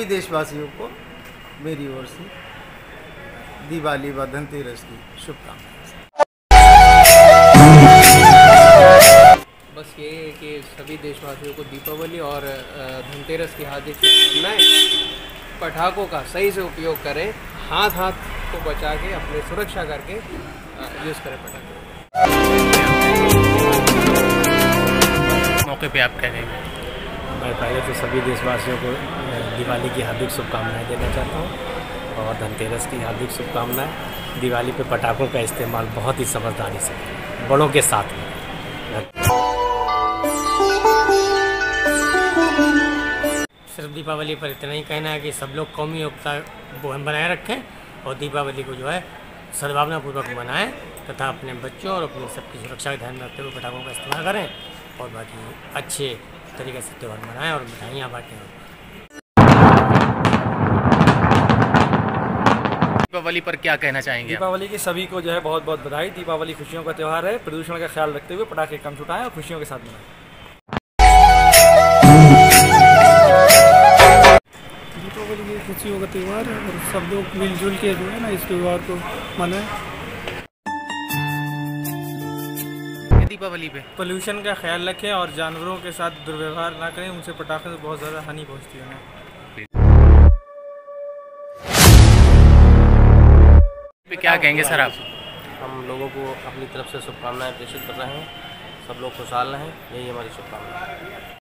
देशवासियों को मेरी ओर से दिवाली व धनतेरस की शुभकामनाएं। बस ये है कि सभी देशवासियों को दीपावली और धनतेरस की हार्दिक शुभकामनाएं। पटाखों का सही से उपयोग करें, हाथ को बचा के अपने सुरक्षा करके यूज़ करें पटाखे। मौके पे आप क्या कहेंगे? मैं पहले तो सभी देशवासियों को दिवाली की हार्दिक शुभकामनाएं देना चाहता हूं और धनतेरस की हार्दिक शुभकामनाएं। दिवाली पे पटाखों का इस्तेमाल बहुत ही समझदारी से, बड़ों के साथ में। सिर्फ दीपावली पर इतना ही कहना है कि सब लोग कौमी एकता बनाए रखें और दीपावली को जो है सद्भावनापूर्वक मनाएं तथा अपने बच्चों और अपनी सबकी सुरक्षा का ध्यान में रखते हुए पटाखों का इस्तेमाल करें और बाकी अच्छे तरीके से त्यौहार मनाएं और मिठाइयाँ बांटें। दीपावली पर क्या कहना चाहेंगे? दीपावली की सभी को जो है बहुत बहुत बधाई। दीपावली खुशियों का त्यौहार है। प्रदूषण का ख्याल रखते हुए पटाखे कम छुटाएं और खुशियों के साथ मनाएं। दीपावली की खुशियों का त्यौहार है और सब लोग मिलजुल के जो है ना इस त्यौहार को मनाएं। दीपावली पे पोल्यूशन का ख्याल रखें और जानवरों के साथ दुर्व्यवहार ना करें। उनसे पटाखे से बहुत ज़्यादा हानि पहुंचती है ना। क्या कहेंगे सर आप? हम लोगों को अपनी तरफ से शुभकामनाएं प्रेषित कर रहे हैं। सब लोग खुशहाल रहें, यही हमारी शुभकामनाएं।